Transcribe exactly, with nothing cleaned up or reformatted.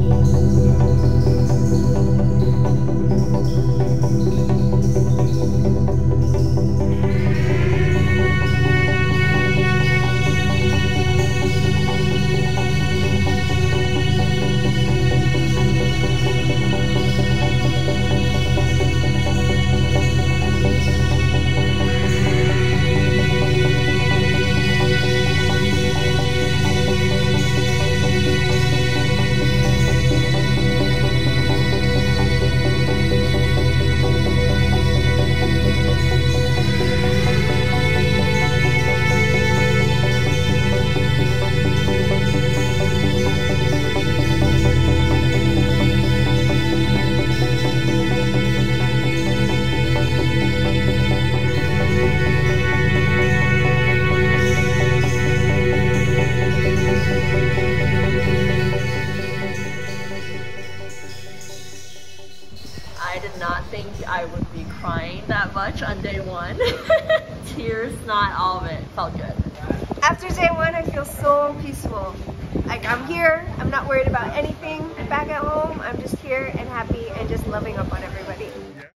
I did not think I would be crying that much on day one. Tears, not all of it. Felt good. After day one, I feel so peaceful. Like I'm here, I'm not worried about anything back at home. I'm just here and happy and just loving up on everybody.